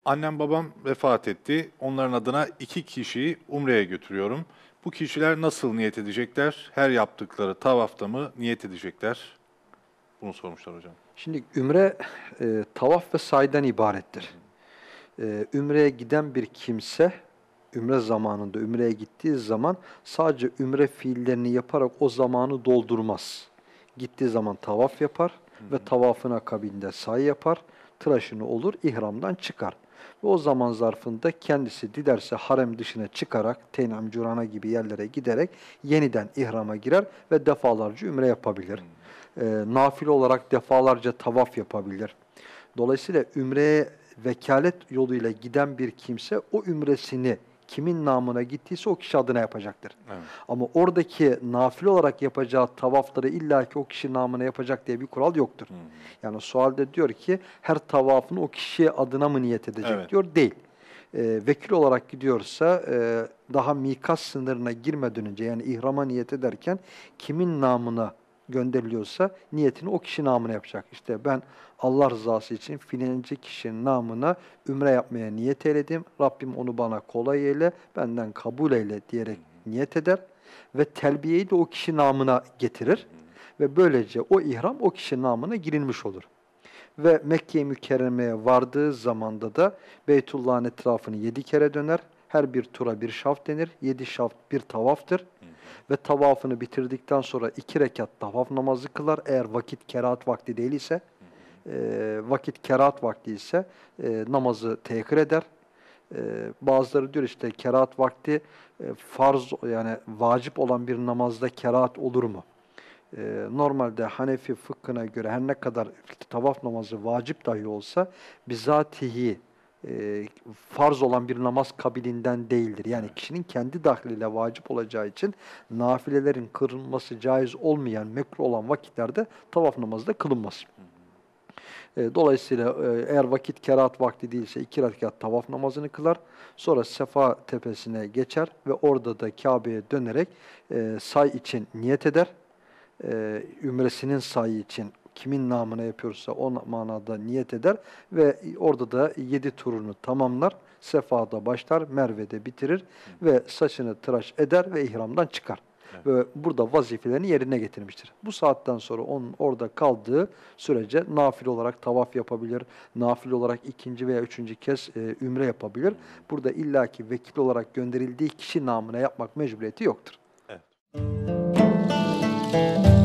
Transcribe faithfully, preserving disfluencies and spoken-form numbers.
Annem babam vefat etti. Onların adına iki kişiyi Umre'ye götürüyorum. Bu kişiler nasıl niyet edecekler? Her yaptıkları tavafta mı niyet edecekler? Bunu sormuşlar hocam. Şimdi ümre e, tavaf ve sayden ibarettir. E, ümreye giden bir kimse, ümre zamanında ümreye gittiği zaman sadece ümre fiillerini yaparak o zamanı doldurmaz. Gittiği zaman tavaf yapar Hı ve hı. tavafın akabinde say yapar, tıraşını olur, ihramdan çıkar. Ve o zaman zarfında kendisi dilerse harem dışına çıkarak, Teynam, Curana gibi yerlere giderek yeniden ihrama girer ve defalarca ümre yapabilir. E, nafile olarak defalarca tavaf yapabilir. Dolayısıyla ümreye vekalet yoluyla giden bir kimse o ümresini kimin namına gittiyse o kişi adına yapacaktır. Evet. Ama oradaki nafile olarak yapacağı tavafları illaki o kişi namına yapacak diye bir kural yoktur. Hı hı. Yani sualde diyor ki her tavafını o kişi adına mı niyet edecek Evet. diyor. Değil. E, vekil olarak gidiyorsa e, daha mikas sınırına girmeden önce yani ihrama niyet ederken kimin namına gönderiliyorsa niyetini o kişi namına yapacak. İşte ben Allah rızası için filanca kişinin namına ümre yapmaya niyet eyledim. Rabbim onu bana kolay eyle, benden kabul eyle diyerek niyet eder ve telbiyeyi de o kişi namına getirir ve böylece o ihram o kişi namına girilmiş olur. Ve Mekke-i Mükerreme'ye vardığı zamanda da Beytullah'ın etrafını yedi kere döner. Her bir tura bir şaft denir. Yedi şaft bir tavaftır. Ve tavafını bitirdikten sonra iki rekat tavaf namazı kılar. Eğer vakit kerahat vakti değil ise, e, vakit kerahat vakti ise e, namazı tehir eder. E, bazıları diyor işte kerahat vakti e, farz yani vacip olan bir namazda kerahat olur mu? Ee, normalde Hanefi fıkhına göre her ne kadar tavaf namazı vacip dahi olsa bizatihi e, farz olan bir namaz kabilinden değildir. Yani Evet. kişinin kendi dahliyle vacip olacağı için nafilelerin kılınması caiz olmayan, mekruh olan vakitlerde tavaf namazı da kılınmaz. E, dolayısıyla e, eğer vakit kerahat vakti değilse iki rekat tavaf namazını kılar. Sonra Sefa tepesine geçer ve orada da Kabe'ye dönerek e, say için niyet eder. E, ümresinin sayı için kimin namına yapıyorsa o manada niyet eder ve orada da yedi turunu tamamlar. Sefa'da başlar, Merve'de bitirir ve saçını tıraş eder ve ihramdan çıkar. Evet. Ve burada vazifelerini yerine getirmiştir. Bu saatten sonra onun orada kaldığı sürece nafile olarak tavaf yapabilir, nafile olarak ikinci veya üçüncü kez e, ümre yapabilir. Burada illaki vekil olarak gönderildiği kişi namına yapmak mecburiyeti yoktur. Evet.